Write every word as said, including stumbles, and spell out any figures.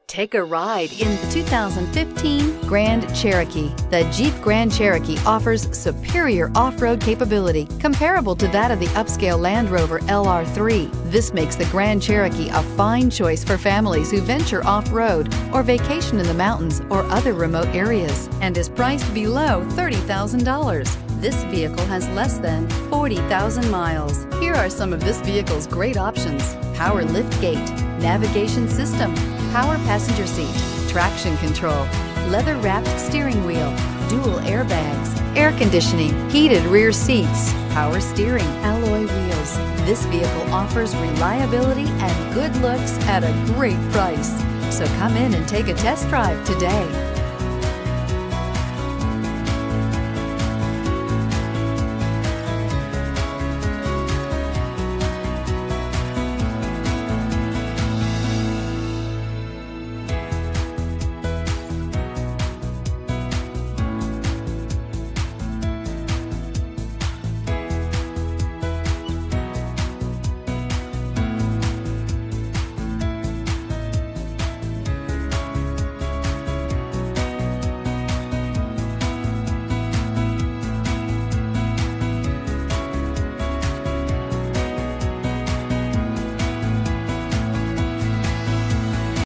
Take a ride in the two thousand fifteen Grand Cherokee. The Jeep Grand Cherokee offers superior off-road capability comparable to that of the upscale Land Rover L R three. This makes the Grand Cherokee a fine choice for families who venture off-road or vacation in the mountains or other remote areas, and is priced below thirty thousand dollars. This vehicle has less than forty thousand miles. Here are some of this vehicle's great options: power liftgate, navigation system, power passenger seat, traction control, leather-wrapped steering wheel, dual airbags, air conditioning, heated rear seats, power steering, alloy wheels. This vehicle offers reliability and good looks at a great price. So come in and take a test drive today.